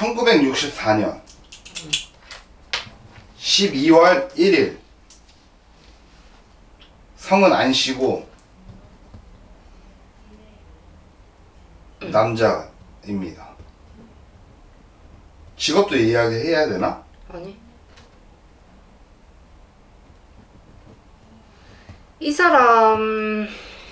1964년 12월 1일 성은 안씨고 남자입니다. 직업도 이야기해야 되나? 아니. 이 사람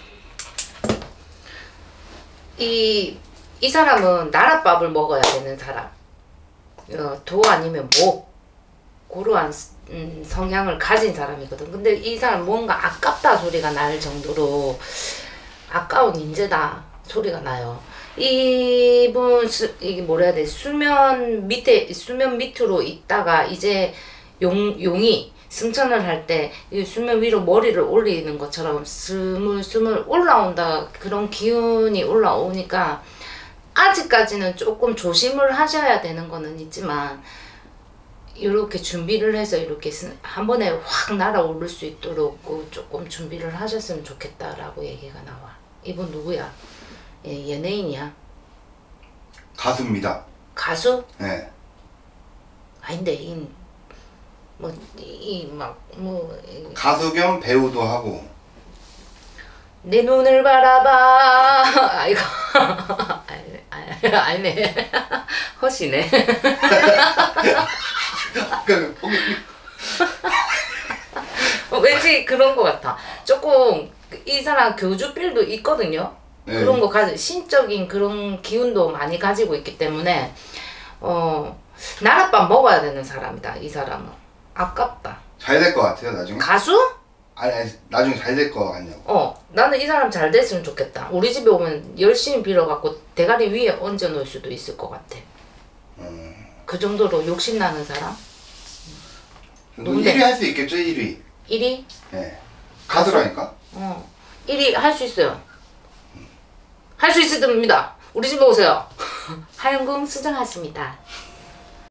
이 사람은 나랏밥을 먹어야 되는 사람. 도 아니면 목 그러한 성향을 가진 사람이거든. 근데 이 사람 뭔가 아깝다 소리가 날 정도로 아까운 인재다 소리가 나요. 이분 이게 뭐라 해야 되지? 수면 밑으로 있다가 이제 용이 승천을 할 때 이 수면 위로 머리를 올리는 것처럼 스물스물 올라온다, 그런 기운이 올라오니까 아직까지는 조금 조심을 하셔야 되는 거는 있지만 이렇게 준비를 해서 이렇게 한 번에 확 날아오를 수 있도록 조금 준비를 하셨으면 좋겠다라고 얘기가 나와. 이분 누구야? 연예인이야? 가수입니다. 가수? 네. 아닌데 가수 겸 배우도 하고. 내 눈을 바라봐. 아이고. 아니네. 허시네. 왠지 그런 것 같아. 조금 이 사람 교주빌도 있거든요. 네. 그런 거 신적인 그런 기운도 많이 가지고 있기 때문에 나랏밥 먹어야 되는 사람이다. 이 사람은. 아깝다. 잘 될 것 같아요 나중에. 가수? 아니 나중에 잘 될 것 같냐고. 나는 이 사람 잘 됐으면 좋겠다. 우리 집에 오면 열심히 빌어갖고 대가리 위에 얹어 놓을 수도 있을 것 같아. 그 정도로 욕심나는 사람? 누군데? 1위 할 수 있겠죠? 1위. 1위? 네. 가수라니까? 1위 할 수 있어요. 할 수 있습니다. 우리 집에 오세요. 하영궁 수정하십니다.